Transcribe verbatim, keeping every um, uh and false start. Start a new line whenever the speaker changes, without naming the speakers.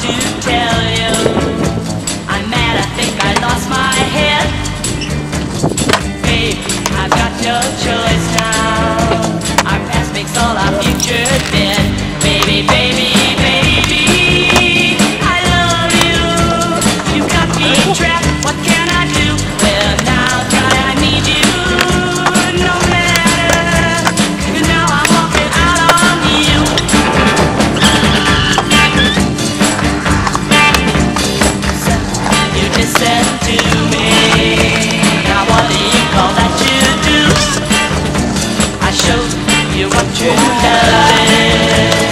to tell you. I'm mad, I think I lost my head. Babe, I've got no choice now. Our past makes all our future dead. Baby, baby, baby, I love you. You got me trapped, what can I do? Well, now that I need you, no matter. Now I'm walking out on you. So you listen to me. Now what do you call that you do? I showed you what true love is.